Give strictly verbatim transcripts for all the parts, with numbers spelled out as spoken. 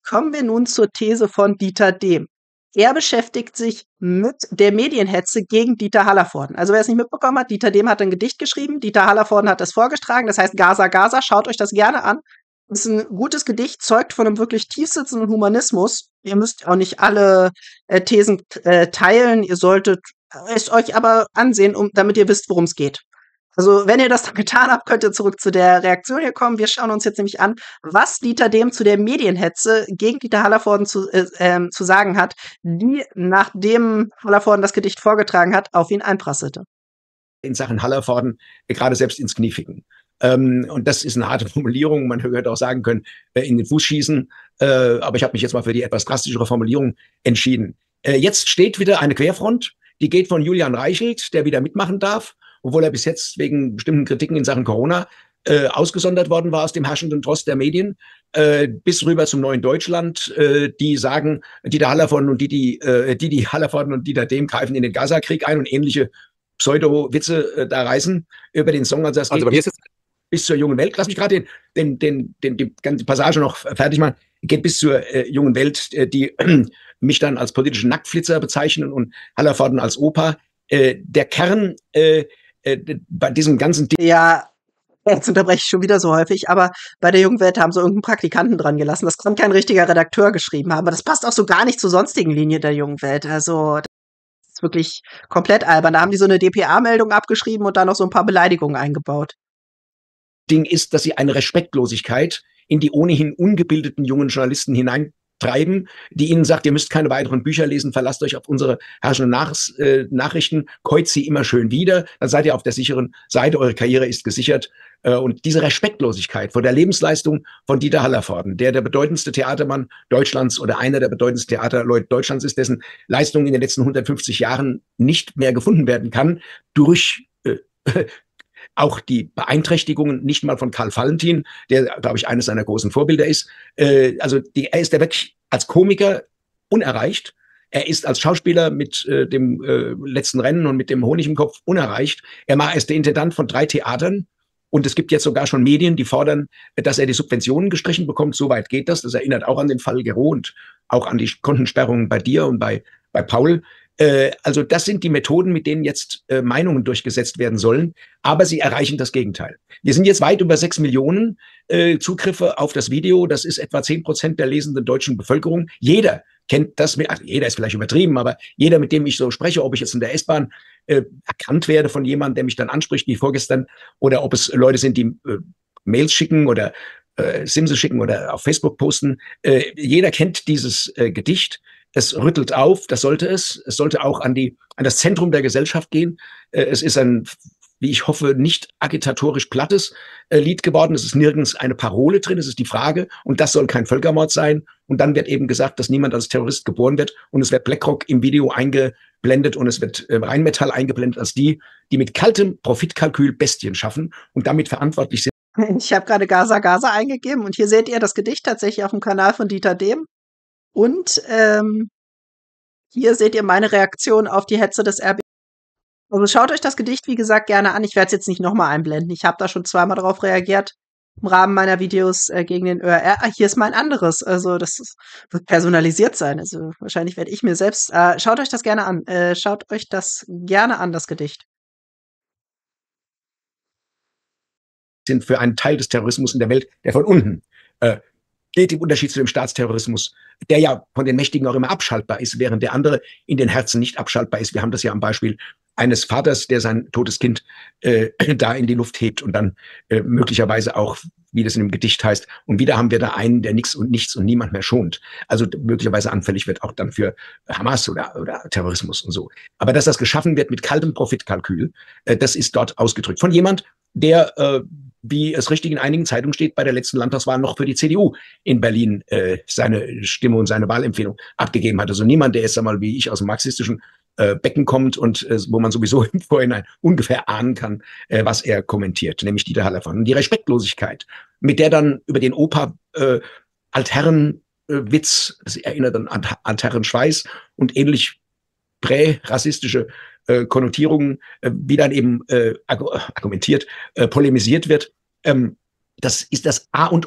kommen wir nun zur These von Dieter Dehm. Er beschäftigt sich mit der Medienhetze gegen Dieter Hallervorden. Also wer es nicht mitbekommen hat, Dieter Dehm hat ein Gedicht geschrieben, Dieter Hallervorden hat das vorgetragen, das heißt Gaza, Gaza, schaut euch das gerne an. Das ist ein gutes Gedicht, zeugt von einem wirklich tiefsitzenden Humanismus. Ihr müsst auch nicht alle äh, Thesen äh, teilen, ihr solltet es euch aber ansehen, um, damit ihr wisst, worum es geht. Also, wenn ihr das dann getan habt, könnt ihr zurück zu der Reaktion hier kommen. Wir schauen uns jetzt nämlich an, was Dieter Dehm zu der Medienhetze gegen Dieter Hallervorden zu, äh, ähm, zu sagen hat, die, nachdem Hallervorden das Gedicht vorgetragen hat, auf ihn einprasselte. In Sachen Hallervorden äh, gerade selbst ins Knie ficken. Ähm, und das ist eine harte Formulierung. Man hätte auch sagen können, äh, in den Fuß schießen. Äh, aber ich habe mich jetzt mal für die etwas drastischere Formulierung entschieden. Äh, jetzt steht wieder eine Querfront. Die geht von Julian Reichelt, der wieder mitmachen darf, obwohl er bis jetzt wegen bestimmten Kritiken in Sachen Corona äh, ausgesondert worden war aus dem herrschenden Trost der Medien, äh, bis rüber zum Neuen Deutschland, äh, die sagen, Dieter Hallervorden und Didi, äh, Didi Hallervorden und Dieter Dehm greifen in den Gaza-Krieg ein und ähnliche Pseudo-Witze äh, da reißen über den Song. Also, das also geht bei mir ist jetzt bis zur jungen Welt. Lass mich gerade den, den, den, den, die ganze Passage noch fertig machen. Geht bis zur äh, jungen Welt, äh, die äh, mich dann als politischen Nacktflitzer bezeichnen und Hallervorden als Opa. Äh, der Kern äh, äh, bei diesem ganzen Ding. Ja, jetzt unterbreche ich schon wieder so häufig, aber bei der Jungen Welt haben sie irgendeinen Praktikanten dran gelassen. Das kann kein richtiger Redakteur geschrieben haben, aber das passt auch so gar nicht zur sonstigen Linie der Jungen Welt. Also, das ist wirklich komplett albern. Da haben die so eine D P A-Meldung abgeschrieben und da noch so ein paar Beleidigungen eingebaut. Ding ist, dass sie eine Respektlosigkeit in die ohnehin ungebildeten jungen Journalisten hineintreiben, die ihnen sagt, ihr müsst keine weiteren Bücher lesen, verlasst euch auf unsere herrschenden Nach äh, Nachrichten, kreuzt sie immer schön wieder, dann seid ihr auf der sicheren Seite, eure Karriere ist gesichert. Äh, und diese Respektlosigkeit vor der Lebensleistung von Dieter Hallervorden, der der bedeutendste Theatermann Deutschlands oder einer der bedeutendsten Theaterleute Deutschlands ist, dessen Leistung in den letzten hundertfünfzig Jahren nicht mehr gefunden werden kann, durch äh, auch die Beeinträchtigungen, nicht mal von Karl Valentin, der, glaube ich, eines seiner großen Vorbilder ist. Äh, also die, er ist ja wirklich als Komiker unerreicht. Er ist als Schauspieler mit äh, dem äh, letzten Rennen und mit dem Honig im Kopf unerreicht. Er war erst der Intendant von drei Theatern. Und es gibt jetzt sogar schon Medien, die fordern, dass er die Subventionen gestrichen bekommt. Soweit geht das. Das erinnert auch an den Fall Gero und auch an die Kontensperrungen bei dir und bei, bei Paul. Also das sind die Methoden, mit denen jetzt äh, Meinungen durchgesetzt werden sollen, aber sie erreichen das Gegenteil. Wir sind jetzt weit über sechs Millionen äh, Zugriffe auf das Video. Das ist etwa zehn Prozent der lesenden deutschen Bevölkerung. Jeder kennt das, mit, also jeder ist vielleicht übertrieben, aber jeder, mit dem ich so spreche, ob ich jetzt in der S-Bahn äh, erkannt werde von jemandem, der mich dann anspricht, wie vorgestern, oder ob es Leute sind, die äh, Mails schicken oder äh, Simse schicken oder auf Facebook posten. Äh, jeder kennt dieses äh, Gedicht. Es rüttelt auf, das sollte es. Es sollte auch an die, an das Zentrum der Gesellschaft gehen. Es ist ein, wie ich hoffe, nicht agitatorisch plattes Lied geworden. Es ist nirgends eine Parole drin. Es ist die Frage. Und das soll kein Völkermord sein. Und dann wird eben gesagt, dass niemand als Terrorist geboren wird. Und es wird BlackRock im Video eingeblendet und es wird Rheinmetall eingeblendet als die, die mit kaltem Profitkalkül Bestien schaffen und damit verantwortlich sind. Ich habe gerade Gaza, Gaza eingegeben und hier seht ihr das Gedicht tatsächlich auf dem Kanal von Dieter Dehm. Und ähm, hier seht ihr meine Reaktion auf die Hetze des R B. Also schaut euch das Gedicht, wie gesagt, gerne an. Ich werde es jetzt nicht nochmal einblenden. Ich habe da schon zweimal darauf reagiert im Rahmen meiner Videos äh, gegen den Ö R R. Ah, hier ist mein anderes. Also das ist, wird personalisiert sein. Also wahrscheinlich werde ich mir selbst... Äh, schaut euch das gerne an. Äh, schaut euch das gerne an, das Gedicht. Sind für einen Teil des Terrorismus in der Welt, der von unten äh, geht, im Unterschied zu dem Staatsterrorismus, der ja von den Mächtigen auch immer abschaltbar ist, während der andere in den Herzen nicht abschaltbar ist. Wir haben das ja am Beispiel eines Vaters, der sein totes Kind äh, da in die Luft hebt und dann äh, möglicherweise auch, wie das in dem Gedicht heißt, und wieder haben wir da einen, der nichts und nichts und niemand mehr schont. Also möglicherweise anfällig wird auch dann für Hamas oder, oder Terrorismus und so. Aber dass das geschaffen wird mit kaltem Profitkalkül, äh, das ist dort ausgedrückt von jemand, der äh, wie es richtig in einigen Zeitungen steht, bei der letzten Landtagswahl noch für die C D U in Berlin äh, seine Stimme und seine Wahlempfehlung abgegeben hat. Also niemand, der jetzt einmal wie ich aus dem marxistischen äh, Becken kommt und äh, wo man sowieso im Vorhinein ungefähr ahnen kann, äh, was er kommentiert, nämlich Dieter Hallervorden. Und die Respektlosigkeit, mit der dann über den Opa äh, Altherren-Witz, das erinnert an Altherren-Schweiß und ähnlich prä-rassistische äh, Konnotierungen, äh, wie dann eben äh, argumentiert, äh, polemisiert wird, ähm, das ist das A und O.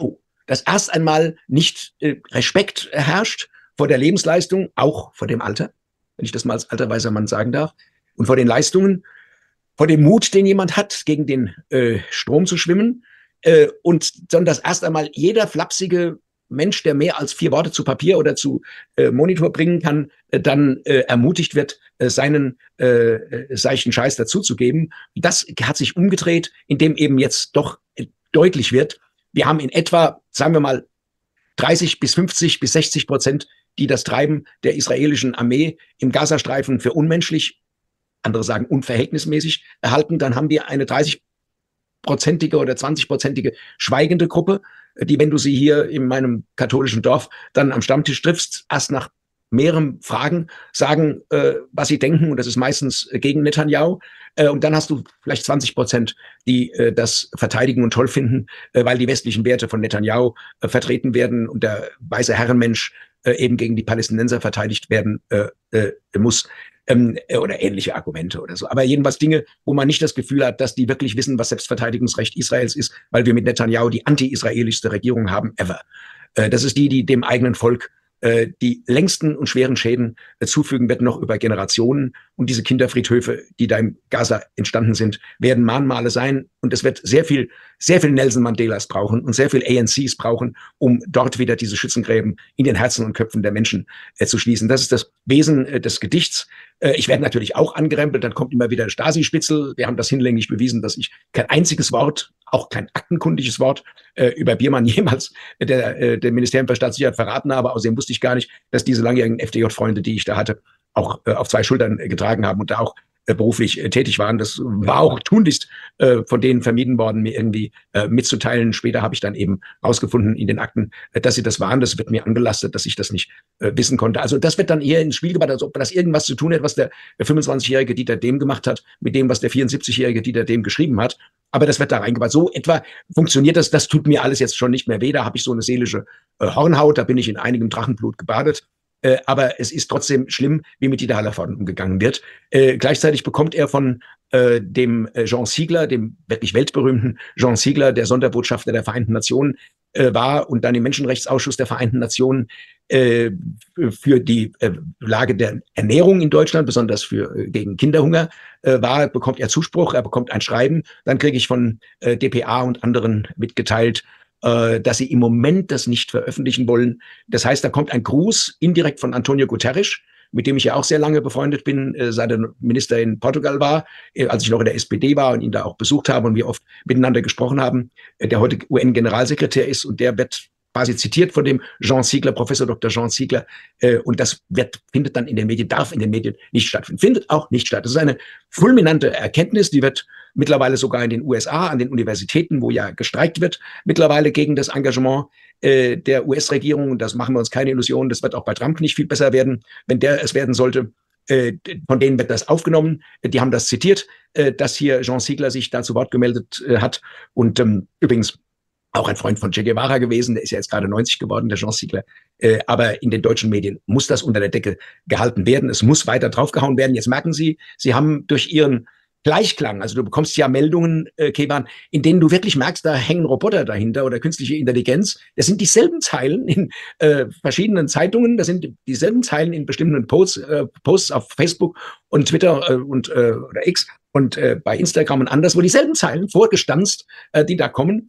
dass erst einmal nicht äh, Respekt herrscht vor der Lebensleistung, auch vor dem Alter, wenn ich das mal als alter weiser Mann sagen darf, und vor den Leistungen, vor dem Mut, den jemand hat, gegen den äh, Strom zu schwimmen, äh, und sondern dass erst einmal jeder flapsige Mensch, der mehr als vier Worte zu Papier oder zu äh, Monitor bringen kann, äh, dann äh, ermutigt wird, äh, seinen äh, seichten Scheiß dazuzugeben. Das hat sich umgedreht, indem eben jetzt doch äh, deutlich wird, wir haben in etwa, sagen wir mal, dreißig bis fünfzig bis sechzig Prozent, die das Treiben der israelischen Armee im Gazastreifen für unmenschlich, andere sagen unverhältnismäßig, erhalten. Dann haben wir eine dreißig-prozentige oder zwanzig-prozentige schweigende Gruppe, die, wenn du sie hier in meinem katholischen Dorf dann am Stammtisch triffst, erst nach mehreren Fragen sagen, äh, was sie denken, und das ist meistens äh, gegen Netanyahu. Äh, und dann hast du vielleicht zwanzig Prozent, die äh, das verteidigen und toll finden, äh, weil die westlichen Werte von Netanyahu äh, vertreten werden und der weiße Herrenmensch äh, eben gegen die Palästinenser verteidigt werden äh, äh, muss. Ähm, oder ähnliche Argumente oder so. Aber jedenfalls Dinge, wo man nicht das Gefühl hat, dass die wirklich wissen, was Selbstverteidigungsrecht Israels ist, weil wir mit Netanyahu die anti-israelischste Regierung haben ever. Äh, das ist die, die dem eigenen Volk äh, die längsten und schweren Schäden äh, zufügen wird, noch über Generationen. Und diese Kinderfriedhöfe, die da im Gaza entstanden sind, werden Mahnmale sein. Und es wird sehr viel, sehr viel Nelson Mandelas brauchen und sehr viel A N Cs brauchen, um dort wieder diese Schützengräben in den Herzen und Köpfen der Menschen äh, zu schließen. Das ist das Wesen äh, des Gedichts. Äh, ich werde natürlich auch angerempelt, dann kommt immer wieder Stasi-Spitzel. Wir haben das hinlänglich bewiesen, dass ich kein einziges Wort, auch kein aktenkundiges Wort äh, über Biermann jemals äh, der, äh, der Ministerium für Staatssicherheit verraten habe. Außerdem wusste ich gar nicht, dass diese langjährigen F D J-Freunde, die ich da hatte, auch äh, auf zwei Schultern äh, getragen haben und da auch äh, beruflich äh, tätig waren. Das war auch tunlichst äh, von denen vermieden worden, mir irgendwie äh, mitzuteilen. Später habe ich dann eben rausgefunden in den Akten, äh, dass sie das waren. Das wird mir angelastet, dass ich das nicht äh, wissen konnte. Also das wird dann eher ins Spiel gebracht, als ob das irgendwas zu tun hat, was der fünfundzwanzigjährige Dieter Dehm gemacht hat, mit dem, was der vierundsiebzigjährige Dieter Dehm geschrieben hat. Aber das wird da reingebracht. So etwa funktioniert das. Das tut mir alles jetzt schon nicht mehr weh. Da habe ich so eine seelische äh, Hornhaut. Da bin ich in einigem Drachenblut gebadet. Äh, aber es ist trotzdem schlimm, wie mit Dieter Hallervorden umgegangen wird. Äh, gleichzeitig bekommt er von äh, dem äh, Jean Ziegler, dem wirklich weltberühmten Jean Ziegler, der Sonderbotschafter der Vereinten Nationen äh, war und dann im Menschenrechtsausschuss der Vereinten Nationen äh, für die äh, Lage der Ernährung in Deutschland, besonders für äh, gegen Kinderhunger äh, war, bekommt er Zuspruch, er bekommt ein Schreiben. Dann kriege ich von äh, D P A und anderen mitgeteilt, dass sie im Moment das nicht veröffentlichen wollen. Das heißt, da kommt ein Gruß indirekt von Antonio Guterres, mit dem ich ja auch sehr lange befreundet bin, seit er Minister in Portugal war, als ich noch in der S P D war und ihn da auch besucht habe und wir oft miteinander gesprochen haben, der heute U N-Generalsekretär ist, und der wird quasi zitiert von dem Jean Ziegler, Professor Doktor Jean Ziegler, und das wird, findet dann in den Medien, darf in den Medien nicht stattfinden, findet auch nicht statt. Das ist eine fulminante Erkenntnis, die wird mittlerweile sogar in den U S A, an den Universitäten, wo ja gestreikt wird, mittlerweile gegen das Engagement äh, der U S-Regierung. Und das machen wir uns keine Illusionen. Das wird auch bei Trump nicht viel besser werden, wenn der es werden sollte. Äh, von denen wird das aufgenommen. Die haben das zitiert, äh, dass hier Jean Ziegler sich da zu Wort gemeldet äh, hat. Und ähm, übrigens auch ein Freund von Che Guevara gewesen. Der ist ja jetzt gerade neunzig geworden, der Jean Ziegler. Äh, aber in den deutschen Medien muss das unter der Decke gehalten werden. Es muss weiter draufgehauen werden. Jetzt merken Sie, Sie haben durch Ihren Gleichklang, also du bekommst ja Meldungen, äh, Keban, in denen du wirklich merkst, da hängen Roboter dahinter oder künstliche Intelligenz. Das sind dieselben Zeilen in äh, verschiedenen Zeitungen, das sind dieselben Zeilen in bestimmten Posts, äh, Posts auf Facebook und Twitter äh, und äh, oder X und äh, bei Instagram und anders, wo dieselben Zeilen vorgestanzt, äh, die da kommen.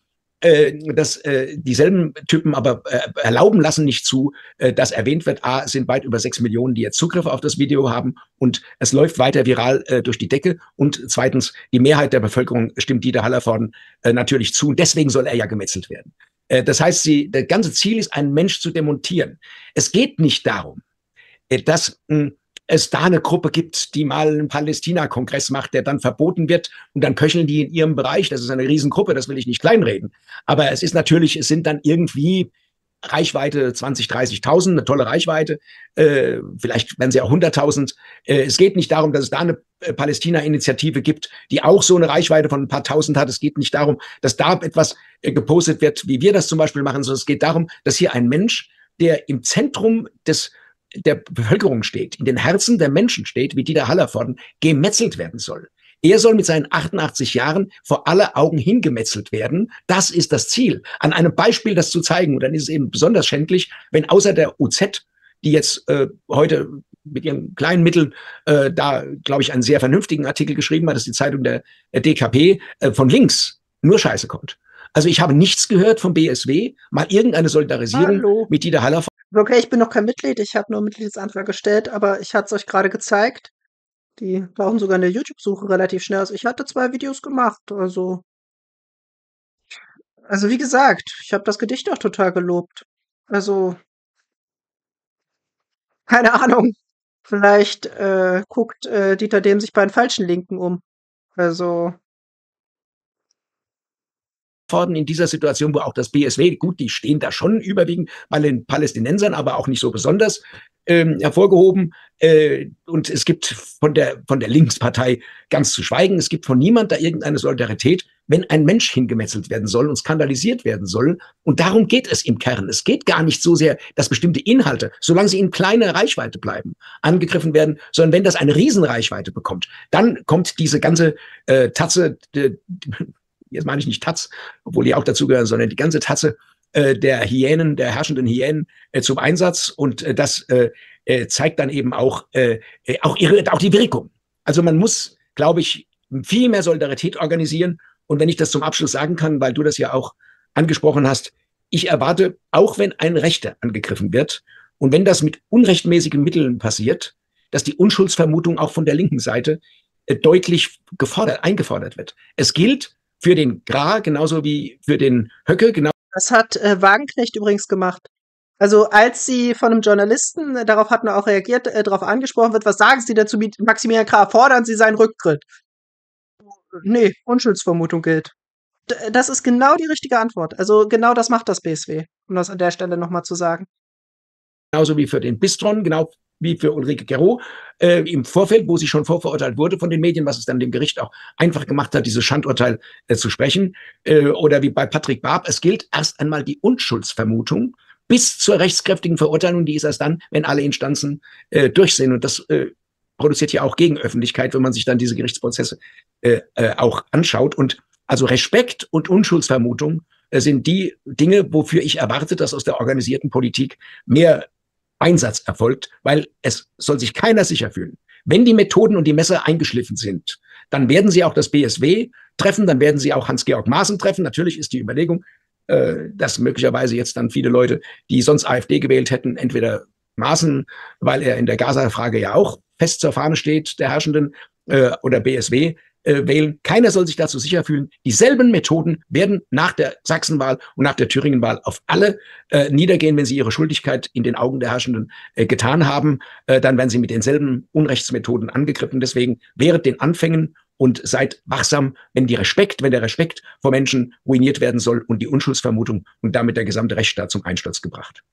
Dass äh, dieselben Typen aber äh, erlauben lassen nicht zu, äh, dass erwähnt wird, A, es sind weit über sechs Millionen, die jetzt Zugriff auf das Video haben und es läuft weiter viral äh, durch die Decke, und zweitens, die Mehrheit der Bevölkerung stimmt Dieter Hallervorden äh, natürlich zu, und deswegen soll er ja gemetzelt werden. Äh, das heißt, sie, das ganze Ziel ist, einen Mensch zu demontieren. Es geht nicht darum, äh, dass mh, es da eine Gruppe gibt, die mal einen Palästina-Kongress macht, der dann verboten wird, und dann köcheln die in ihrem Bereich. Das ist eine Riesengruppe, das will ich nicht kleinreden. Aber es ist natürlich, es sind dann irgendwie Reichweite zwanzig, dreißigtausend, eine tolle Reichweite. Äh, vielleicht werden sie auch hunderttausend. Äh, es geht nicht darum, dass es da eine Palästina-Initiative gibt, die auch so eine Reichweite von ein paar Tausend hat. Es geht nicht darum, dass da etwas äh, gepostet wird, wie wir das zum Beispiel machen, sondern es geht darum, dass hier ein Mensch, der im Zentrum des der Bevölkerung steht, in den Herzen der Menschen steht, wie Dieter Hallervorden, gemetzelt werden soll. Er soll mit seinen achtundachtzig Jahren vor aller Augen hingemetzelt werden. Das ist das Ziel. An einem Beispiel das zu zeigen. Und dann ist es eben besonders schändlich, wenn außer der U Z, die jetzt äh, heute mit ihren kleinen Mitteln äh, da, glaube ich, einen sehr vernünftigen Artikel geschrieben hat, das ist die Zeitung der, der D K P, äh, von links nur Scheiße kommt. Also ich habe nichts gehört vom B S W, mal irgendeine Solidarisierung Hallo. mit Dieter Hallervorden. Okay, ich bin noch kein Mitglied, ich habe nur Mitgliedsantrag gestellt, aber ich hatte es euch gerade gezeigt. Die tauchen sogar in der YouTube-Suche relativ schnell. Also ich hatte zwei Videos gemacht, also also wie gesagt, ich habe das Gedicht auch total gelobt. Also keine Ahnung. Vielleicht äh, guckt äh, Dieter Dehm sich bei den falschen Linken um. Also in dieser Situation, wo auch das B S W, gut, die stehen da schon überwiegend bei den Palästinensern, aber auch nicht so besonders ähm, hervorgehoben. Äh, und es gibt von der, von der Linkspartei ganz zu schweigen, es gibt von niemand da irgendeine Solidarität, wenn ein Mensch hingemetzelt werden soll und skandalisiert werden soll. Und darum geht es im Kern. Es geht gar nicht so sehr, dass bestimmte Inhalte, solange sie in kleiner Reichweite bleiben, angegriffen werden, sondern wenn das eine Riesenreichweite bekommt, dann kommt diese ganze äh, Tatze, äh, jetzt meine ich nicht Taz, obwohl die auch dazugehören, sondern die ganze Tatze äh, der Hyänen, der herrschenden Hyänen äh, zum Einsatz. Und äh, das äh, äh, zeigt dann eben auch, äh, auch, ihre, auch die Wirkung. Also man muss, glaube ich, viel mehr Solidarität organisieren. Und wenn ich das zum Abschluss sagen kann, weil du das ja auch angesprochen hast, ich erwarte, auch wenn ein Rechter angegriffen wird und wenn das mit unrechtmäßigen Mitteln passiert, dass die Unschuldsvermutung auch von der linken Seite äh, deutlich gefordert, eingefordert wird. Es gilt, für den Gra, genauso wie für den Höcke, genau. Das hat äh, Wagenknecht übrigens gemacht. Also als sie von einem Journalisten, äh, darauf hatten wir auch reagiert, äh, darauf angesprochen wird, was sagen Sie dazu, Maximilian Krah, fordern Sie seinen Rücktritt? Nee, Unschuldsvermutung gilt. D das ist genau die richtige Antwort. Also genau das macht das B S W, um das an der Stelle nochmal zu sagen. Genauso wie für den Bistron, genau wie für Ulrike Guerreau äh, im Vorfeld, wo sie schon vorverurteilt wurde von den Medien, was es dann dem Gericht auch einfach gemacht hat, dieses Schandurteil äh, zu sprechen. Äh, oder wie bei Patrick Barb, es gilt erst einmal die Unschuldsvermutung bis zur rechtskräftigen Verurteilung, die ist erst dann, wenn alle Instanzen äh, durch sind. Und das äh, produziert ja auch Gegenöffentlichkeit, wenn man sich dann diese Gerichtsprozesse äh, äh, auch anschaut. Und also Respekt und Unschuldsvermutung äh, sind die Dinge, wofür ich erwarte, dass aus der organisierten Politik mehr Einsatz erfolgt, weil es soll sich keiner sicher fühlen. Wenn die Methoden und die Messer eingeschliffen sind, dann werden sie auch das B S W treffen, dann werden sie auch Hans-Georg Maaßen treffen. Natürlich ist die Überlegung, äh, dass möglicherweise jetzt dann viele Leute, die sonst AfD gewählt hätten, entweder Maaßen, weil er in der Gaza-Frage ja auch fest zur Fahne steht, der Herrschenden, äh, oder B S W, Äh, wählen. Keiner soll sich dazu sicher fühlen. Dieselben Methoden werden nach der Sachsenwahl und nach der Thüringenwahl auf alle äh, niedergehen, wenn sie ihre Schuldigkeit in den Augen der Herrschenden äh, getan haben. Äh, dann werden sie mit denselben Unrechtsmethoden angegriffen. Deswegen wehret den Anfängen und seid wachsam, wenn die Respekt, wenn der Respekt vor Menschen ruiniert werden soll und die Unschuldsvermutung und damit der gesamte Rechtsstaat zum Einsturz gebracht.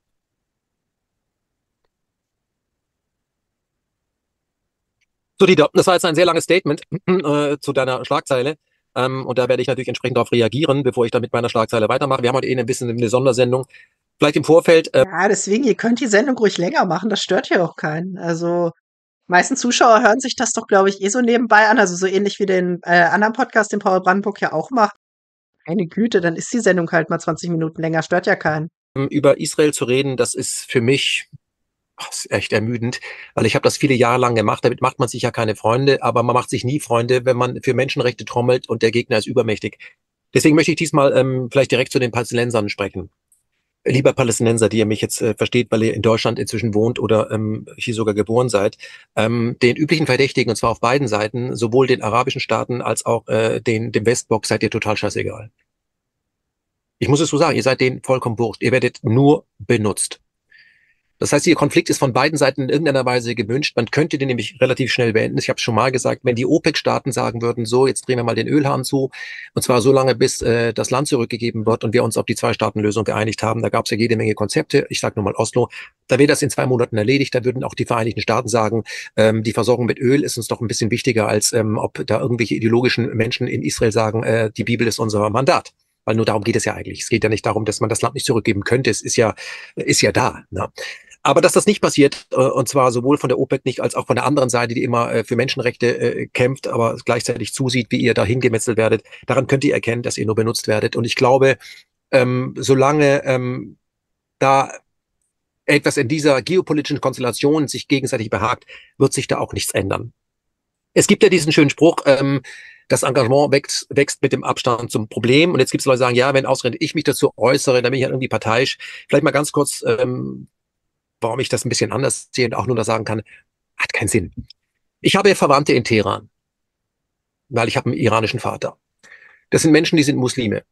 So, Dieter, das war jetzt ein sehr langes Statement äh, zu deiner Schlagzeile. Ähm, und da werde ich natürlich entsprechend darauf reagieren, bevor ich dann mit meiner Schlagzeile weitermache. Wir haben heute eh ein bisschen eine Sondersendung. Vielleicht im Vorfeld. Äh ja, deswegen, ihr könnt die Sendung ruhig länger machen, das stört ja auch keinen. Also, meisten Zuschauer hören sich das doch, glaube ich, eh so nebenbei an. Also so ähnlich wie den äh, anderen Podcast, den Paul Brandenburg ja auch macht. Meine Güte, dann ist die Sendung halt mal zwanzig Minuten länger, stört ja keinen. Über Israel zu reden, das ist für mich ach, ist echt ermüdend, weil ich habe das viele Jahre lang gemacht. Damit macht man sich ja keine Freunde, aber man macht sich nie Freunde, wenn man für Menschenrechte trommelt und der Gegner ist übermächtig. Deswegen möchte ich diesmal ähm, vielleicht direkt zu den Palästinensern sprechen. Lieber Palästinenser, die ihr mich jetzt äh, versteht, weil ihr in Deutschland inzwischen wohnt oder ähm, hier sogar geboren seid, ähm, den üblichen Verdächtigen, und zwar auf beiden Seiten, sowohl den arabischen Staaten als auch äh, den, dem Westblock, seid ihr total scheißegal. Ich muss es so sagen, ihr seid denen vollkommen wurscht. Ihr werdet nur benutzt. Das heißt, der Konflikt ist von beiden Seiten in irgendeiner Weise gewünscht. Man könnte den nämlich relativ schnell beenden. Ich habe es schon mal gesagt, wenn die OPEC-Staaten sagen würden, so, jetzt drehen wir mal den Ölhahn zu, und zwar so lange, bis äh, das Land zurückgegeben wird und wir uns auf die Zwei-Staaten-Lösung geeinigt haben. Da gab es ja jede Menge Konzepte. Ich sage nur mal Oslo. Da wäre das in zwei Monaten erledigt. Da würden auch die Vereinigten Staaten sagen, ähm, die Versorgung mit Öl ist uns doch ein bisschen wichtiger, als ähm, ob da irgendwelche ideologischen Menschen in Israel sagen, äh, die Bibel ist unser Mandat. Weil nur darum geht es ja eigentlich. Es geht ja nicht darum, dass man das Land nicht zurückgeben könnte. Es ist ja, ist ja da. Ne? Aber dass das nicht passiert, äh, und zwar sowohl von der OPEC nicht, als auch von der anderen Seite, die immer äh, für Menschenrechte äh, kämpft, aber gleichzeitig zusieht, wie ihr da hingemetzelt werdet, daran könnt ihr erkennen, dass ihr nur benutzt werdet. Und ich glaube, ähm, solange ähm, da etwas in dieser geopolitischen Konstellation sich gegenseitig behagt, wird sich da auch nichts ändern. Es gibt ja diesen schönen Spruch, ähm, das Engagement wächst, wächst mit dem Abstand zum Problem. Und jetzt gibt es Leute, die sagen, ja, wenn ausgerechnet ich mich dazu äußere, dann bin ich ja irgendwie parteiisch. Vielleicht mal ganz kurz, ähm, warum ich das ein bisschen anders sehe und auch nur da sagen kann, hat keinen Sinn. Ich habe ja Verwandte in Teheran, weil ich habe einen iranischen Vater. Das sind Menschen, die sind Muslime.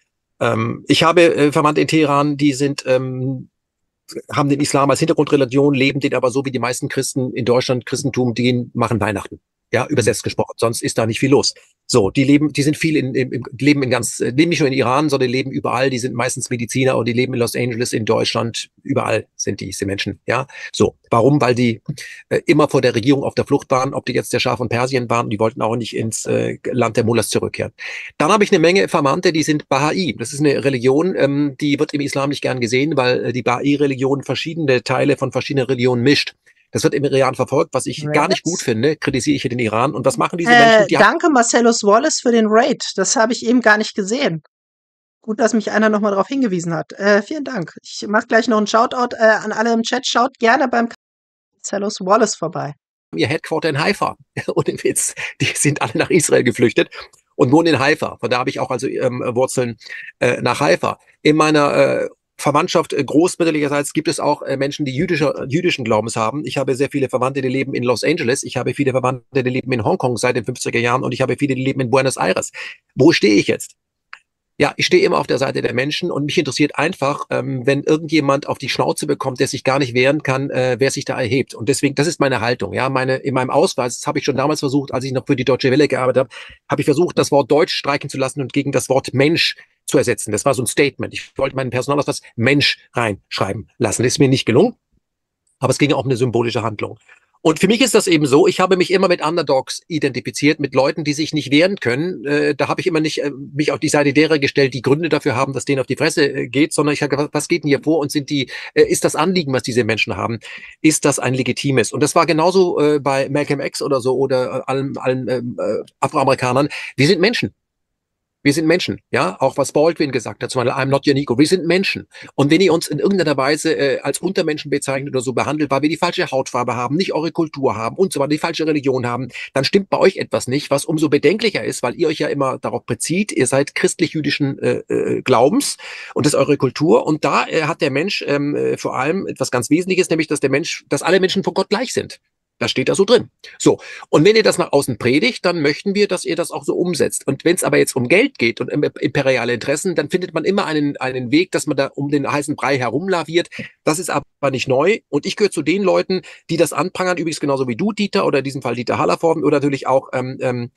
Ähm, ich habe äh, Verwandte in Teheran, die sind ähm, haben den Islam als Hintergrundreligion, leben den aber so wie die meisten Christen in Deutschland, Christentum, die machen Weihnachten. Ja, übersetzt gesprochen. Sonst ist da nicht viel los. So, die leben, die sind viel in, in leben in ganz, leben nicht nur in Iran, sondern leben überall. Die sind meistens Mediziner und die leben in Los Angeles, in Deutschland. Überall sind diese Menschen. Ja, so. Warum? Weil die äh, immer vor der Regierung auf der Flucht waren. Ob die jetzt der Schah von Persien waren, die wollten auch nicht ins äh, Land der Mullahs zurückkehren. Dann habe ich eine Menge Verwandte, die sind Bahai. Das ist eine Religion, ähm, die wird im Islam nicht gern gesehen, weil äh, die Bahai-Religion verschiedene Teile von verschiedenen Religionen mischt. Das wird im Iran verfolgt, was ich Raid? gar nicht gut finde, kritisiere ich hier den Iran. Und was machen diese Äh, Menschen? Die danke Marcellus Wallace für den Raid. Das habe ich eben gar nicht gesehen. Gut, dass mich einer nochmal darauf hingewiesen hat. Äh, vielen Dank. Ich mache gleich noch einen Shoutout äh, an alle im Chat. Schaut gerne beim Marcellus Wallace vorbei. haben ihr Headquarter in Haifa. Und im Witz, die sind alle nach Israel geflüchtet und wohnen in Haifa. Von da habe ich auch also ähm, Wurzeln äh, nach Haifa. In meiner äh, Verwandtschaft äh, großmütterlicherseits gibt es auch äh, Menschen, die jüdischer, jüdischen Glaubens haben. Ich habe sehr viele Verwandte, die leben in Los Angeles. Ich habe viele Verwandte, die leben in Hongkong seit den fünfziger Jahren und ich habe viele, die leben in Buenos Aires. Wo stehe ich jetzt? Ja, ich stehe immer auf der Seite der Menschen und mich interessiert einfach, ähm, wenn irgendjemand auf die Schnauze bekommt, der sich gar nicht wehren kann, äh, wer sich da erhebt. Und deswegen, das ist meine Haltung. Ja, meine in meinem Ausweis, das habe ich schon damals versucht, als ich noch für die Deutsche Welle gearbeitet habe, habe ich versucht, das Wort Deutsch streichen zu lassen und gegen das Wort Mensch zu ersetzen. Das war so ein Statement. Ich wollte meinen Personalausweis Mensch reinschreiben lassen. Das ist mir nicht gelungen, aber es ging auch um eine symbolische Handlung. Und für mich ist das eben so, ich habe mich immer mit Underdogs identifiziert, mit Leuten, die sich nicht wehren können. Äh, da habe ich immer nicht äh, mich auf die Seite derer gestellt, die Gründe dafür haben, dass denen auf die Fresse äh, geht, sondern ich habe gesagt, was geht denn hier vor und sind die, äh, ist das Anliegen, was diese Menschen haben, ist das ein legitimes? Und das war genauso äh, bei Malcolm X oder so oder äh, allen, allen äh, Afroamerikanern. Wir sind Menschen. Wir sind Menschen, ja, auch was Baldwin gesagt hat, zum Beispiel, I'm not your Negro, wir sind Menschen. Und wenn ihr uns in irgendeiner Weise äh, als Untermenschen bezeichnet oder so behandelt, weil wir die falsche Hautfarbe haben, nicht eure Kultur haben und so weiter, die falsche Religion haben, dann stimmt bei euch etwas nicht, was umso bedenklicher ist, weil ihr euch ja immer darauf bezieht, ihr seid christlich-jüdischen äh, äh, Glaubens und das ist eure Kultur. Und da äh, hat der Mensch ähm, äh, vor allem etwas ganz Wesentliches, nämlich, dass der Mensch, dass alle Menschen vor Gott gleich sind. Das steht da so drin. So. Und wenn ihr das nach außen predigt, dann möchten wir, dass ihr das auch so umsetzt. Und wenn es aber jetzt um Geld geht und um imperiale Interessen, dann findet man immer einen, einen Weg, dass man da um den heißen Brei herumlaviert. Das ist aber nicht neu. Und ich gehöre zu den Leuten, die das anprangern, übrigens genauso wie du, Dieter, oder in diesem Fall Dieter Hallervorden, oder natürlich auch ähm, ähm,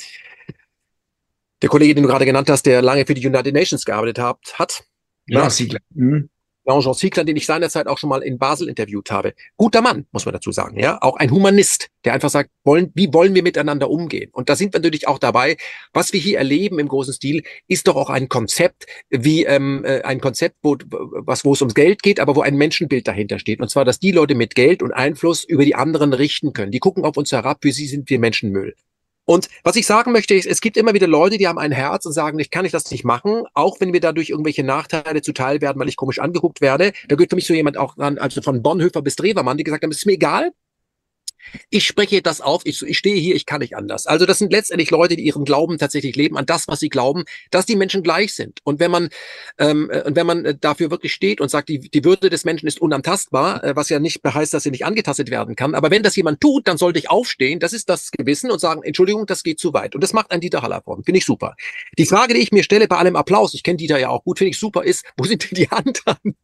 der Kollege, den du gerade genannt hast, der lange für die United Nations gearbeitet hat. hat. Ja, Siegler. Mhm. Jean Siegler, den ich seinerzeit auch schon mal in Basel interviewt habe. Guter Mann, muss man dazu sagen, ja. Auch ein Humanist, der einfach sagt, wollen, wie wollen wir miteinander umgehen? Und da sind wir natürlich auch dabei. Was wir hier erleben im großen Stil, ist doch auch ein Konzept, wie ähm, ein Konzept, wo, was, wo es ums Geld geht, aber wo ein Menschenbild dahinter steht. Und zwar, dass die Leute mit Geld und Einfluss über die anderen richten können. Die gucken auf uns herab, für sie sind wir Menschenmüll. Und was ich sagen möchte, ist, es gibt immer wieder Leute, die haben ein Herz und sagen, ich kann ich das nicht machen, auch wenn wir dadurch irgendwelche Nachteile zuteil werden, weil ich komisch angeguckt werde. Da gehört für mich so jemand auch an, also von Bonhoeffer bis Drewermann, die gesagt haben, es ist mir egal. Ich spreche das auf, ich, ich stehe hier, ich kann nicht anders. Also das sind letztendlich Leute, die ihren Glauben tatsächlich leben, an das, was sie glauben, dass die Menschen gleich sind. Und wenn man ähm, und wenn man dafür wirklich steht und sagt, die, die Würde des Menschen ist unantastbar, äh, was ja nicht heißt, dass sie nicht angetastet werden kann, aber wenn das jemand tut, dann sollte ich aufstehen, das ist das Gewissen und sagen, Entschuldigung, das geht zu weit. Und das macht ein Dieter Hallervorden, finde ich super. Die Frage, die ich mir stelle bei allem Applaus, ich kenne Dieter ja auch gut, finde ich super, ist, wo sind denn die anderen?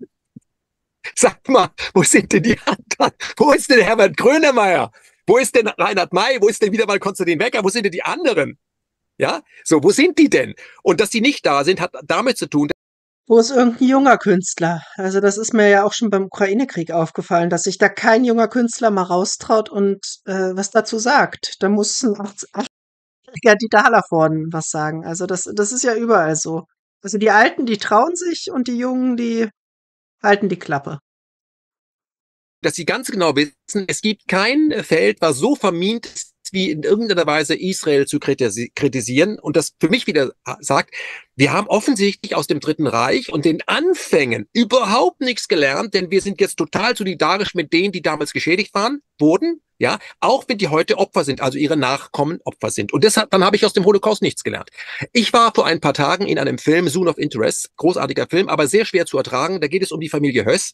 Sag mal, wo sind denn die anderen? Wo ist denn Herbert Grönemeyer? Wo ist denn Reinhard May? Wo ist denn wieder mal Konstantin Wecker? Wo sind denn die anderen? Ja, so, wo sind die denn? Und dass die nicht da sind, hat damit zu tun. Wo ist irgendein junger Künstler? Also das ist mir ja auch schon beim Ukraine-Krieg aufgefallen, dass sich da kein junger Künstler mal raustraut und äh, was dazu sagt. Da muss ein achtzigjähriger Dieter Hallervorden was sagen. Also das, das ist ja überall so. Also die Alten, die trauen sich und die Jungen, die halten die Klappe. dass sie ganz genau wissen, es gibt kein Feld, was so vermint ist, wie in irgendeiner Weise Israel zu kritisieren. Und das für mich wieder sagt, wir haben offensichtlich aus dem Dritten Reich und den Anfängen überhaupt nichts gelernt, denn wir sind jetzt total solidarisch mit denen, die damals geschädigt waren, wurden, ja, auch wenn die heute Opfer sind, also ihre Nachkommen Opfer sind. Und deshalb, dann habe ich aus dem Holocaust nichts gelernt. Ich war vor ein paar Tagen in einem Film, Zone of Interest, großartiger Film, aber sehr schwer zu ertragen. Da geht es um die Familie Höss.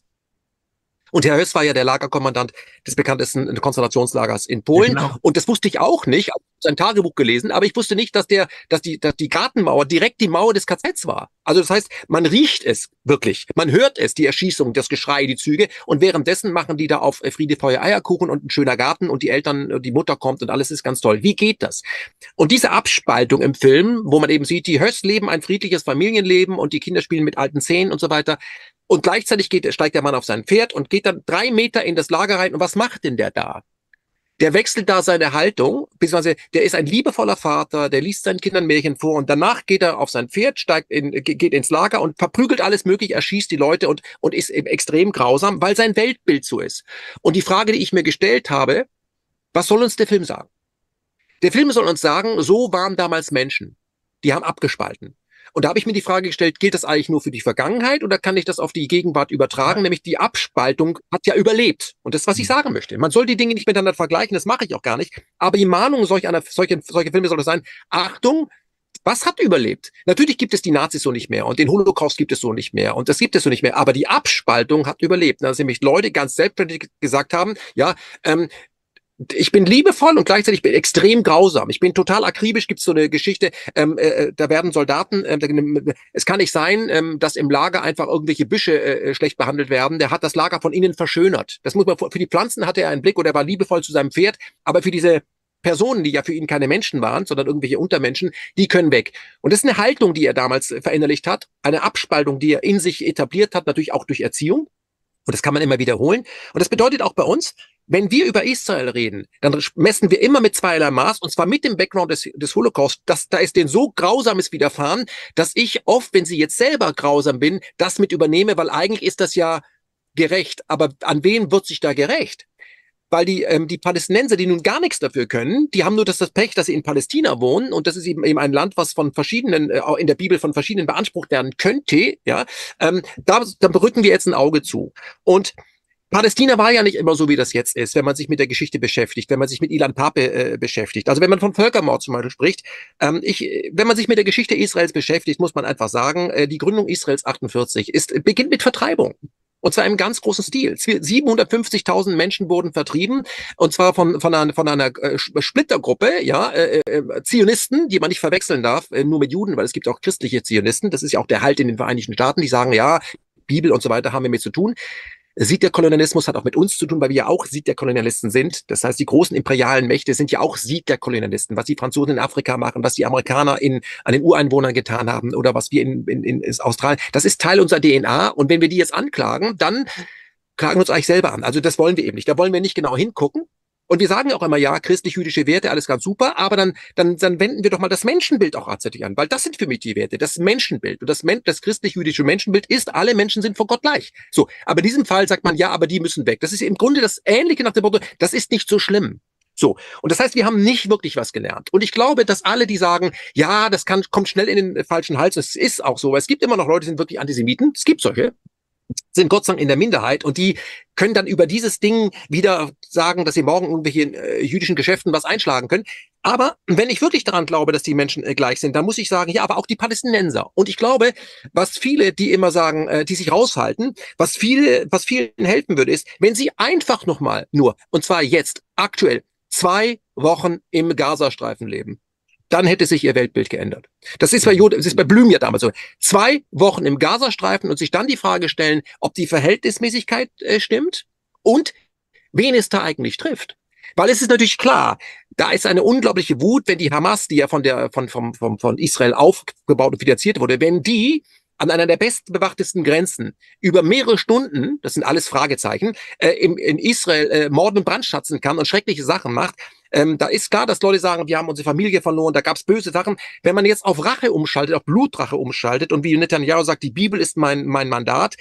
Und Herr Höss war ja der Lagerkommandant des bekanntesten Konzentrationslagers in Polen. Ja, genau. Und das wusste ich auch nicht. Ich habe sein Tagebuch gelesen, aber ich wusste nicht, dass der, dass die, dass die Gartenmauer direkt die Mauer des K Zs war. Also das heißt, man riecht es wirklich. Man hört es, die Erschießung, das Geschrei, die Züge. Und währenddessen machen die da auf Friede, Feuer, Eierkuchen und ein schöner Garten und die Eltern, die Mutter kommt und alles ist ganz toll. Wie geht das? Und diese Abspaltung im Film, wo man eben sieht, die Höss leben ein friedliches Familienleben und die Kinder spielen mit alten Zähnen und so weiter. Und gleichzeitig geht, steigt der Mann auf sein Pferd und geht dann drei Meter in das Lager rein. Und was macht denn der da? Der wechselt da seine Haltung, beziehungsweise der ist ein liebevoller Vater, der liest seinen Kindern Märchen vor und danach geht er auf sein Pferd, steigt in, geht ins Lager und verprügelt alles Mögliche, erschießt die Leute und, und ist extrem grausam, weil sein Weltbild so ist. Und die Frage, die ich mir gestellt habe, was soll uns der Film sagen? Der Film soll uns sagen, so waren damals Menschen. Die haben abgespalten. Und da habe ich mir die Frage gestellt, gilt das eigentlich nur für die Vergangenheit oder kann ich das auf die Gegenwart übertragen? Ja. Nämlich die Abspaltung hat ja überlebt. Und das ist, was ich sagen möchte. Man soll die Dinge nicht miteinander vergleichen, das mache ich auch gar nicht. Aber die Mahnung solch einer, solche, solche Filme soll das sein, Achtung, was hat überlebt? Natürlich gibt es die Nazis so nicht mehr und den Holocaust gibt es so nicht mehr und das gibt es so nicht mehr. Aber die Abspaltung hat überlebt. Dass nämlich Leute ganz selbstverständlich gesagt haben, ja, ähm, ich bin liebevoll und gleichzeitig bin ich extrem grausam. Ich bin total akribisch. Gibt es so eine Geschichte, ähm, äh, da werden Soldaten, äh, es kann nicht sein, ähm, dass im Lager einfach irgendwelche Büsche äh, schlecht behandelt werden. Der hat das Lager von innen verschönert. Das muss man, für die Pflanzen hatte er einen Blick oder er war liebevoll zu seinem Pferd, aber für diese Personen, die ja für ihn keine Menschen waren, sondern irgendwelche Untermenschen, die können weg. Und das ist eine Haltung, die er damals verinnerlicht hat, eine Abspaltung, die er in sich etabliert hat, natürlich auch durch Erziehung. Und das kann man immer wiederholen. Und das bedeutet auch bei uns, wenn wir über Israel reden, dann messen wir immer mit zweierlei Maß, und zwar mit dem Background des, des Holocaust. Das, da ist denen so Grausames widerfahren, dass ich oft, wenn sie jetzt selber grausam bin, das mit übernehme, weil eigentlich ist das ja gerecht. Aber an wen wird sich da gerecht? Weil die, ähm, die Palästinenser, die nun gar nichts dafür können, die haben nur das, das Pech, dass sie in Palästina wohnen und das ist eben, eben ein Land, was von verschiedenen, äh, in der Bibel von verschiedenen beansprucht werden könnte, ja, ähm, da, da berücken wir jetzt ein Auge zu. Und Palästina war ja nicht immer so, wie das jetzt ist, wenn man sich mit der Geschichte beschäftigt, wenn man sich mit Ilan Pape äh, beschäftigt. Also wenn man von Völkermord zum Beispiel spricht, ähm, ich, wenn man sich mit der Geschichte Israels beschäftigt, muss man einfach sagen, äh, die Gründung Israels achtundvierzig ist, beginnt mit Vertreibung. Und zwar im ganz großen Stil. siebenhundertfünfzigtausend Menschen wurden vertrieben, und zwar von, von einer, von einer äh, Splittergruppe, ja, äh, äh, Zionisten, die man nicht verwechseln darf, äh, nur mit Juden, weil es gibt auch christliche Zionisten. Das ist ja auch der Halt in den Vereinigten Staaten, die sagen, ja, Bibel und so weiter haben wir mit zu tun. Sieg der Kolonialismus hat auch mit uns zu tun, weil wir ja auch Sieg der Kolonialisten sind. Das heißt, die großen imperialen Mächte sind ja auch Sieg der Kolonialisten. Was die Franzosen in Afrika machen, was die Amerikaner in, an den Ureinwohnern getan haben oder was wir in, in, in Australien, das ist Teil unserer D N A. Und wenn wir die jetzt anklagen, dann klagen wir uns eigentlich selber an. Also das wollen wir eben nicht. Da wollen wir nicht genau hingucken. Und wir sagen auch immer, ja, christlich-jüdische Werte, alles ganz super, aber dann, dann, dann wenden wir doch mal das Menschenbild auch tatsächlich an, weil das sind für mich die Werte, das Menschenbild. Und das, Men das christlich-jüdische Menschenbild ist, alle Menschen sind vor Gott gleich. So, aber in diesem Fall sagt man, ja, aber die müssen weg. Das ist im Grunde das Ähnliche nach dem Motto, das ist nicht so schlimm. So, und das heißt, wir haben nicht wirklich was gelernt. Und ich glaube, dass alle, die sagen, ja, das kann, kommt schnell in den falschen Hals, es ist auch so, weil es gibt immer noch Leute, die sind wirklich Antisemiten, es gibt solche, sind Gott sei Dank in der Minderheit und die können dann über dieses Ding wieder sagen, dass sie morgen irgendwelche äh, jüdischen Geschäften was einschlagen können. Aber wenn ich wirklich daran glaube, dass die Menschen äh, gleich sind, dann muss ich sagen, ja, aber auch die Palästinenser. Und ich glaube, was viele, die immer sagen, äh, die sich raushalten, was viele, was vielen helfen würde, ist, wenn sie einfach nochmal nur, und zwar jetzt, aktuell, zwei Wochen im Gazastreifen leben. Dann hätte sich ihr Weltbild geändert. Das ist bei Jod, das ist bei Blüm ja damals so. Zwei Wochen im Gazastreifen und sich dann die Frage stellen, ob die Verhältnismäßigkeit äh, stimmt und wen es da eigentlich trifft. Weil es ist natürlich klar, da ist eine unglaubliche Wut, wenn die Hamas, die ja von der, von, von, von, von Israel aufgebaut und finanziert wurde, wenn die an einer der bestbewachtesten Grenzen über mehrere Stunden, das sind alles Fragezeichen, äh, im, in Israel äh, Mord und Brandschatzen kann und schreckliche Sachen macht, ähm, da ist klar, dass Leute sagen, wir haben unsere Familie verloren, da gab es böse Sachen. Wenn man jetzt auf Rache umschaltet, auf Blutrache umschaltet und wie Netanyahu sagt, die Bibel ist mein, mein Mandat,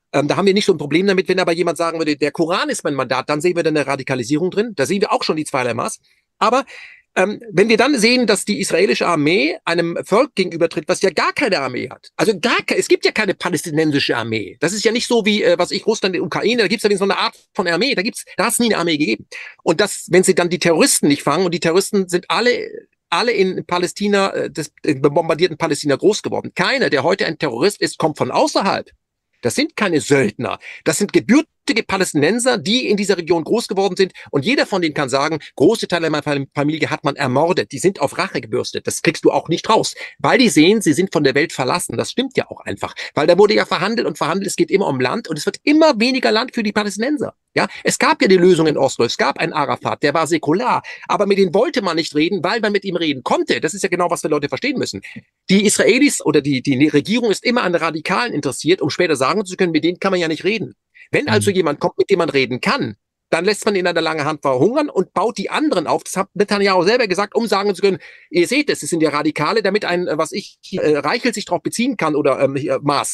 Ähm, da haben wir nicht so ein Problem damit. Wenn aber jemand sagen würde, der Koran ist mein Mandat, dann sehen wir dann eine Radikalisierung drin. Da sehen wir auch schon die zweierlei Maß. Aber ähm, wenn wir dann sehen, dass die israelische Armee einem Volk gegenübertritt, was ja gar keine Armee hat. Also gar ke- es gibt ja keine palästinensische Armee. Das ist ja nicht so wie, äh, was ich, Russland, die Ukraine, da gibt es ja wenigstens so eine Art von Armee. Da gibt's, da hat es nie eine Armee gegeben. Und das, wenn sie dann die Terroristen nicht fangen, und die Terroristen sind alle alle in Palästina, äh, des in bombardierten Palästina groß geworden. Keiner, der heute ein Terrorist ist, kommt von außerhalb. Das sind keine Söldner. Das sind gebürtige Palästinenser, die in dieser Region groß geworden sind. Und jeder von denen kann sagen, große Teile meiner Familie hat man ermordet. Die sind auf Rache gebürstet. Das kriegst du auch nicht raus. Weil die sehen, sie sind von der Welt verlassen. Das stimmt ja auch einfach. Weil da wurde ja verhandelt und verhandelt. Es geht immer um Land. Und es wird immer weniger Land für die Palästinenser. Ja, es gab ja die Lösung in Oslo. Es gab einen Arafat, der war säkular. Aber mit denen wollte man nicht reden, weil man mit ihm reden konnte. Das ist ja genau, was wir Leute verstehen müssen. Die Israelis oder die, die Regierung ist immer an Radikalen interessiert, um später sagen zu können, mit denen kann man ja nicht reden. Wenn also jemand kommt, mit dem man reden kann, dann lässt man ihn an der langen Hand verhungern und baut die anderen auf. Das hat Netanyahu selber gesagt, um sagen zu können, ihr seht es, es sind ja Radikale, damit ein, was ich, äh, Reichel sich darauf beziehen kann oder ähm, hier, Maß.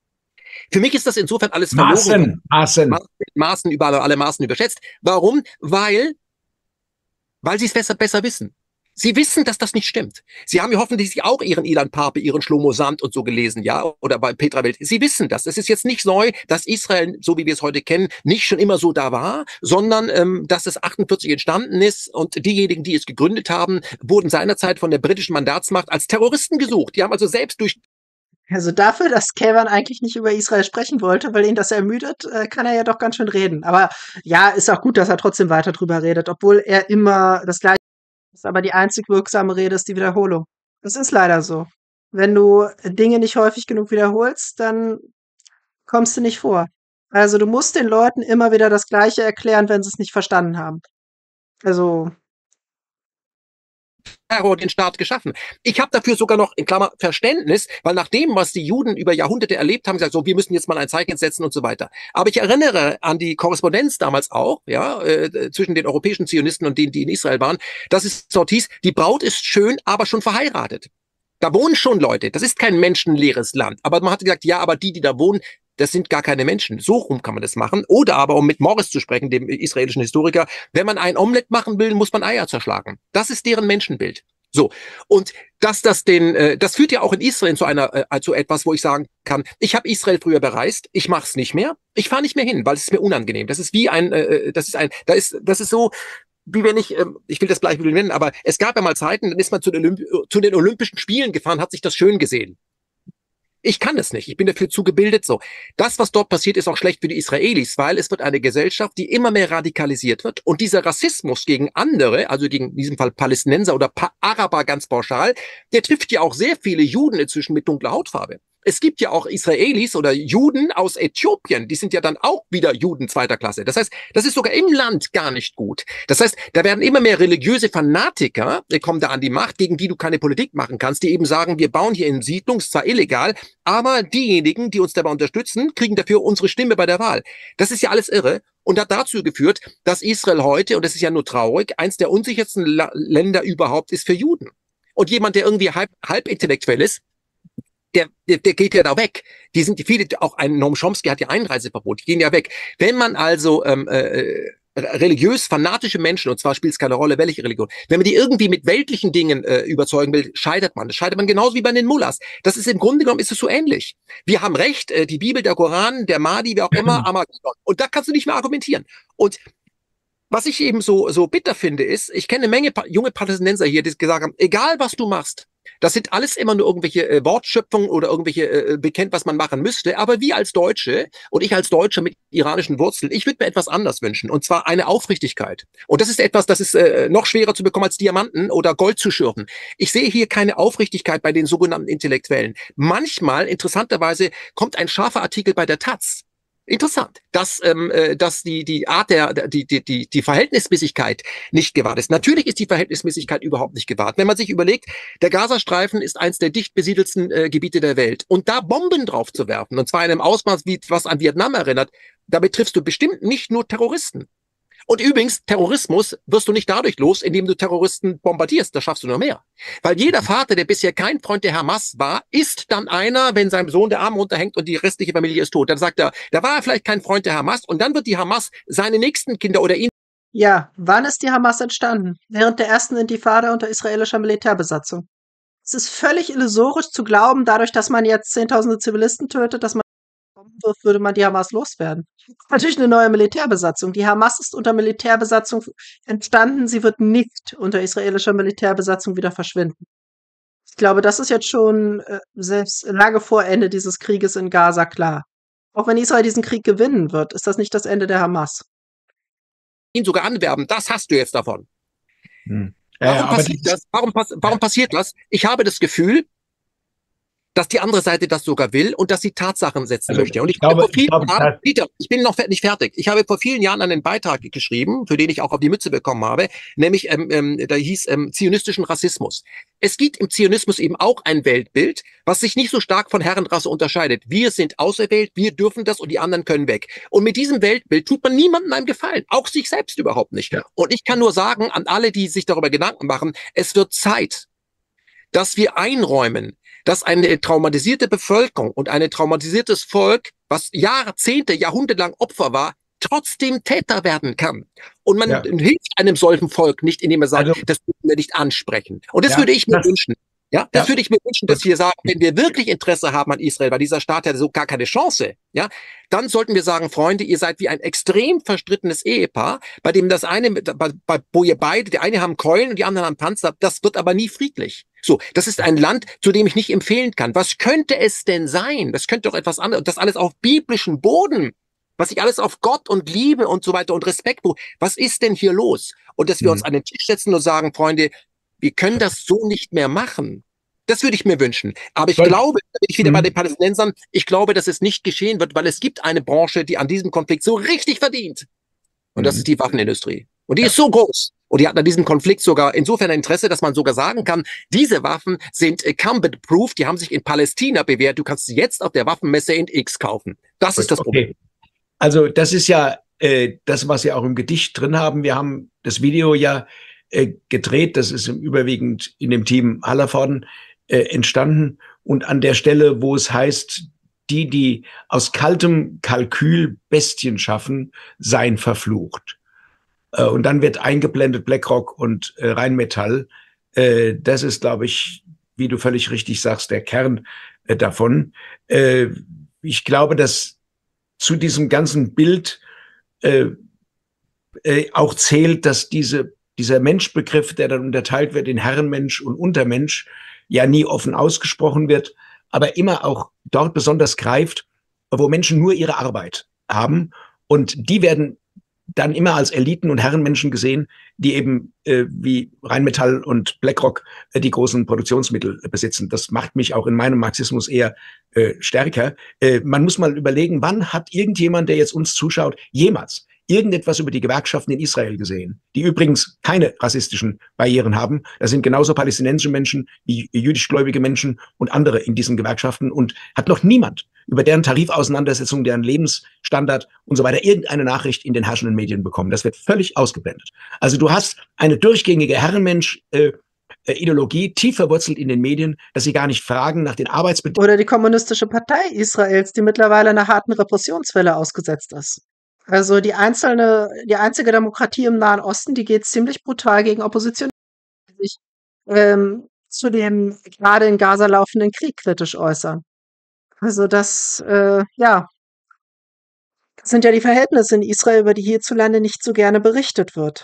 Für mich ist das insofern alles verloren. Maßen, Maßen. Maßen überall, alle Maßen überschätzt. Warum? Weil, weil sie es besser, besser wissen. Sie wissen, dass das nicht stimmt. Sie haben ja hoffentlich auch Ihren Ilan Pape, Ihren Shlomo Sand und so gelesen, ja, oder bei Petra Welt. Sie wissen das. Es ist jetzt nicht neu, dass Israel, so wie wir es heute kennen, nicht schon immer so da war, sondern ähm, dass es achtundvierzig entstanden ist und diejenigen, die es gegründet haben, wurden seinerzeit von der britischen Mandatsmacht als Terroristen gesucht. Die haben also selbst durch Also dafür, dass Kevan eigentlich nicht über Israel sprechen wollte, weil ihn das ermüdet, äh, kann er ja doch ganz schön reden. Aber ja, ist auch gut, dass er trotzdem weiter drüber redet, obwohl er immer das Gleiche ist. Aber die einzig wirksame Rede ist die Wiederholung. Das ist leider so. Wenn du Dinge nicht häufig genug wiederholst, dann kommst du nicht vor. Also du musst den Leuten immer wieder das Gleiche erklären, wenn sie es nicht verstanden haben. Also Terror den Staat geschaffen. Ich habe dafür sogar noch in Klammer Verständnis, weil nach dem, was die Juden über Jahrhunderte erlebt haben, gesagt so, wir müssen jetzt mal ein Zeichen setzen und so weiter. Aber ich erinnere an die Korrespondenz damals auch, ja, äh, zwischen den europäischen Zionisten und denen, die in Israel waren, dass es dort hieß, die Braut ist schön, aber schon verheiratet. Da wohnen schon Leute. Das ist kein menschenleeres Land. Aber man hat gesagt, ja, aber die, die da wohnen, das sind gar keine Menschen. So rum kann man das machen. Oder aber, um mit Morris zu sprechen, dem israelischen Historiker, wenn man ein Omelett machen will, muss man Eier zerschlagen. Das ist deren Menschenbild. So. Und dass das den, äh, das führt ja auch in Israel zu einer, äh, zu etwas, wo ich sagen kann, ich habe Israel früher bereist, ich mache es nicht mehr, ich fahre nicht mehr hin, weil es ist mir unangenehm. Das ist wie ein, äh, das ist ein, da ist, das ist so, wie wenn ich, ähm, ich will das Beispiel nennen, aber es gab ja mal Zeiten, dann ist man zu den, Olymp zu den Olympischen Spielen gefahren, hat sich das schön gesehen. Ich kann das nicht. Ich bin dafür zu gebildet so. Das, was dort passiert, ist auch schlecht für die Israelis, weil es wird eine Gesellschaft, die immer mehr radikalisiert wird. Und dieser Rassismus gegen andere, also gegen in diesem Fall Palästinenser oder pa Araber ganz pauschal, der trifft ja auch sehr viele Juden inzwischen mit dunkler Hautfarbe. Es gibt ja auch Israelis oder Juden aus Äthiopien, die sind ja dann auch wieder Juden zweiter Klasse. Das heißt, das ist sogar im Land gar nicht gut. Das heißt, da werden immer mehr religiöse Fanatiker, die kommen da an die Macht, gegen die du keine Politik machen kannst, die eben sagen, wir bauen hier in Siedlung, ist zwar illegal, aber diejenigen, die uns dabei unterstützen, kriegen dafür unsere Stimme bei der Wahl. Das ist ja alles irre und hat dazu geführt, dass Israel heute, und das ist ja nur traurig, eins der unsichersten La Länder überhaupt ist für Juden. Und jemand, der irgendwie halb, halb intellektuell ist, Der, der, der geht ja da weg. Die sind die viele, auch ein Noam Chomsky hat ja Einreiseverbot, die gehen ja weg. Wenn man also ähm, äh, religiös fanatische Menschen, und zwar spielt es keine Rolle, welche Religion, wenn man die irgendwie mit weltlichen Dingen äh, überzeugen will, scheitert man. Das scheitert man genauso wie bei den Mullahs. Das ist im Grunde genommen ist es so ähnlich. Wir haben recht, äh, die Bibel, der Koran, der Mahdi, wer auch immer, Armageddon. Und da kannst du nicht mehr argumentieren. Und was ich eben so so bitter finde, ist, ich kenne eine Menge pa junge Palästinenser hier, die gesagt haben, egal was du machst, das sind alles immer nur irgendwelche äh, Wortschöpfungen oder irgendwelche äh, bekennt, was man machen müsste. Aber wir als Deutsche und ich als Deutscher mit iranischen Wurzeln, ich würde mir etwas anders wünschen. Und zwar eine Aufrichtigkeit. Und das ist etwas, das ist äh, noch schwerer zu bekommen als Diamanten oder Gold zu schürfen. Ich sehe hier keine Aufrichtigkeit bei den sogenannten Intellektuellen. Manchmal, interessanterweise, kommt ein scharfer Artikel bei der Taz. Interessant, dass, ähm, äh, dass die, die Art der, die, die, die, die Verhältnismäßigkeit nicht gewahrt ist. Natürlich ist die Verhältnismäßigkeit überhaupt nicht gewahrt. Wenn man sich überlegt, der Gazastreifen ist eins der dicht besiedelsten äh, Gebiete der Welt. Und da Bomben drauf zu werfen, und zwar in einem Ausmaß, wie was an Vietnam erinnert, damit triffst du bestimmt nicht nur Terroristen. Und übrigens, Terrorismus wirst du nicht dadurch los, indem du Terroristen bombardierst. Das schaffst du nur mehr. Weil jeder Vater, der bisher kein Freund der Hamas war, ist dann einer, wenn seinem Sohn der Arm runterhängt und die restliche Familie ist tot. Dann sagt er, da war er vielleicht kein Freund der Hamas. Und dann wird die Hamas seine nächsten Kinder oder ihn. Ja, wann ist die Hamas entstanden? Während der ersten Intifada unter israelischer Militärbesatzung. Es ist völlig illusorisch zu glauben, dadurch, dass man jetzt Zehntausende Zivilisten tötet, dass man wirft, würde man die Hamas loswerden. Natürlich eine neue Militärbesatzung. Die Hamas ist unter Militärbesatzung entstanden. Sie wird nicht unter israelischer Militärbesatzung wieder verschwinden. Ich glaube, das ist jetzt schon äh, selbst lange vor Ende dieses Krieges in Gaza klar. Auch wenn Israel diesen Krieg gewinnen wird, ist das nicht das Ende der Hamas. Ihn sogar anwerben, das hast du jetzt davon. Hm. Warum, Ja, passiert das? Warum, pass warum passiert das? Ich habe das Gefühl, dass die andere Seite das sogar will und dass sie Tatsachen setzen Also, möchte. Und ich, ich glaube, vor vielen ich glaube, Jahren, das- Dieter, ich bin noch fe- nicht fertig. Ich habe vor vielen Jahren einen Beitrag geschrieben, für den ich auch auf die Mütze bekommen habe, nämlich, ähm, ähm, da hieß ähm, zionistischen Rassismus. Es gibt im Zionismus eben auch ein Weltbild, was sich nicht so stark von Herrenrasse unterscheidet. Wir sind auserwählt, wir dürfen das und die anderen können weg. Und mit diesem Weltbild tut man niemandem einen Gefallen, auch sich selbst überhaupt nicht. Ja. Und ich kann nur sagen, an alle, die sich darüber Gedanken machen, es wird Zeit, dass wir einräumen, dass eine traumatisierte Bevölkerung und ein traumatisiertes Volk, was Jahrzehnte, Jahrhunderte lang Opfer war, trotzdem Täter werden kann. Und man Ja. hilft einem solchen Volk nicht, indem er sagt, Also- das dürfen wir nicht ansprechen. Und das Ja, würde ich mir das- wünschen. Ja, das Ja. würde ich mir wünschen, dass wir sagen, wenn wir wirklich Interesse haben an Israel, weil dieser Staat hat so gar keine Chance, ja, dann sollten wir sagen, Freunde, ihr seid wie ein extrem verstrittenes Ehepaar, bei dem das eine, mit- bei, bei, wo ihr beide, die eine haben Keulen und die anderen haben Panzer, das wird aber nie friedlich. So, das ist ein Land, zu dem ich nicht empfehlen kann. Was könnte es denn sein? Das könnte doch etwas anderes, das alles auf biblischem Boden, was ich alles auf Gott und Liebe und so weiter und Respekt, was ist denn hier los? Und dass wir Mhm. uns an den Tisch setzen und sagen, Freunde, wir können das so nicht mehr machen. Das würde ich mir wünschen. Aber ich Soll- glaube, da bin ich wieder Mhm. bei den Palästinensern, ich glaube, dass es nicht geschehen wird, weil es gibt eine Branche, die an diesem Konflikt so richtig verdient. Und das Mhm. ist die Waffenindustrie. Und die Ja. ist so groß. Und die hat an diesem Konflikt sogar insofern ein Interesse, dass man sogar sagen kann, diese Waffen sind äh, combat-proof, die haben sich in Palästina bewährt. Du kannst sie jetzt auf der Waffenmesse in X kaufen. Das ist das Problem. Okay. Also das ist ja äh, das, was wir auch im Gedicht drin haben. Wir haben das Video ja äh, gedreht. Das ist im überwiegend in dem Team Hallervorden äh, entstanden. Und an der Stelle, wo es heißt, die, die aus kaltem Kalkül Bestien schaffen, seien verflucht. Äh, und dann wird eingeblendet BlackRock und äh, Rheinmetall. Äh, das ist, glaube ich, wie du völlig richtig sagst, der Kern äh, davon. Äh, ich glaube, dass zu diesem ganzen Bild äh, äh, auch zählt, dass diese, dieser Menschbegriff, der dann unterteilt wird in Herrenmensch und Untermensch, ja nie offen ausgesprochen wird, aber immer auch dort besonders greift, wo Menschen nur ihre Arbeit haben. Und die werden dann immer als Eliten und Herrenmenschen gesehen, die eben äh, wie Rheinmetall und BlackRock äh, die großen Produktionsmittel äh, besitzen. Das macht mich auch in meinem Marxismus eher äh, stärker. Äh, man muss mal überlegen, wann hat irgendjemand, der jetzt uns zuschaut, jemals irgendetwas über die Gewerkschaften in Israel gesehen, die übrigens keine rassistischen Barrieren haben. Das sind genauso palästinensische Menschen wie jüdischgläubige Menschen und andere in diesen Gewerkschaften, und hat noch niemand über deren Tarifauseinandersetzung, deren Lebensstandard und so weiter irgendeine Nachricht in den herrschenden Medien bekommen. Das wird völlig ausgeblendet. Also du hast eine durchgängige Herrenmensch äh, Ideologie tief verwurzelt in den Medien, dass sie gar nicht fragen nach den Arbeitsbedingungen. Oder die Kommunistische Partei Israels, die mittlerweile einer harten Repressionswelle ausgesetzt ist. Also die einzelne, die einzige Demokratie im Nahen Osten, die geht ziemlich brutal gegen Opposition, die sich ähm, zu dem gerade in Gaza laufenden Krieg kritisch äußern. Also das, äh, ja, das sind ja die Verhältnisse in Israel, über die hierzulande nicht so gerne berichtet wird.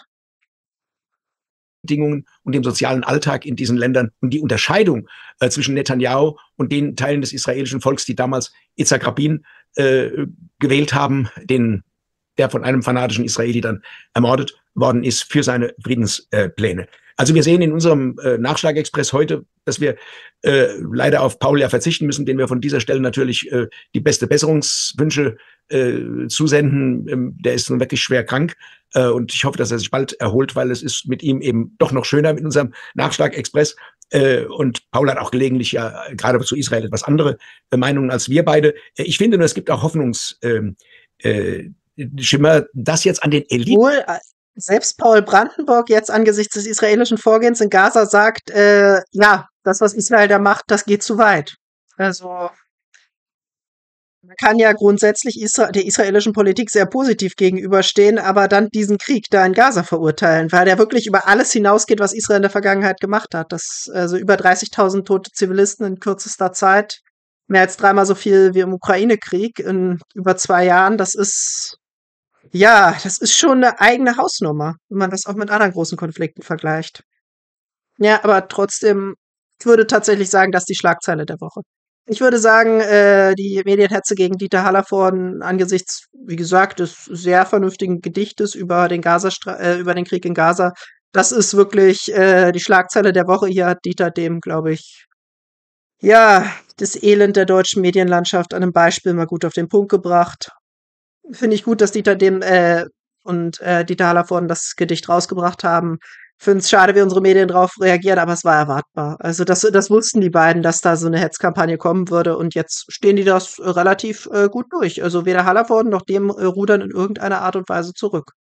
Bedingungen und dem sozialen Alltag in diesen Ländern und die Unterscheidung äh, zwischen Netanyahu und den Teilen des israelischen Volks, die damals Yitzhak Rabin äh, gewählt haben, den, der von einem fanatischen Israeli dann ermordet worden ist für seine Friedenspläne. Äh, also wir sehen in unserem äh, Nachschlagexpress heute, dass wir äh, leider auf Paul ja verzichten müssen, den wir von dieser Stelle natürlich äh, die beste Besserungswünsche äh, zusenden. Ähm, der ist nun wirklich schwer krank. Und ich hoffe, dass er sich bald erholt, weil es ist mit ihm eben doch noch schöner mit unserem Nachschlag-Express. Und Paul hat auch gelegentlich ja gerade zu Israel etwas andere Meinungen als wir beide. Ich finde nur, es gibt auch Hoffnungszeichen Schimmer, das jetzt an den Eliten. Wohl, äh, selbst Paul Brandenburg jetzt angesichts des israelischen Vorgehens in Gaza sagt, äh, ja, das, was Israel da macht, das geht zu weit. Also man kann ja grundsätzlich Isra der israelischen Politik sehr positiv gegenüberstehen, aber dann diesen Krieg da in Gaza verurteilen, weil der wirklich über alles hinausgeht, was Israel in der Vergangenheit gemacht hat. Das, also über dreißigtausend tote Zivilisten in kürzester Zeit, mehr als dreimal so viel wie im Ukraine-Krieg in über zwei Jahren. Das ist, ja, das ist schon eine eigene Hausnummer, wenn man das auch mit anderen großen Konflikten vergleicht. Ja, aber trotzdem, ich würde tatsächlich sagen, das ist die Schlagzeile der Woche. Ich würde sagen, äh, die Medienhetze gegen Dieter Hallervorden angesichts, wie gesagt, des sehr vernünftigen Gedichtes über den Gazastra äh, über den Krieg in Gaza, das ist wirklich äh, die Schlagzeile der Woche. Hier hat Dieter dem, glaube ich, ja, das Elend der deutschen Medienlandschaft an einem Beispiel mal gut auf den Punkt gebracht. Finde ich gut, dass Dieter dem äh, und äh, Dieter Hallervorden das Gedicht rausgebracht haben. Finde es schade, wie unsere Medien darauf reagieren, aber es war erwartbar. Also das, das wussten die beiden, dass da so eine Hetzkampagne kommen würde und jetzt stehen die das äh, relativ äh, gut durch. Also weder Hallervorden noch dem äh, rudern in irgendeiner Art und Weise zurück.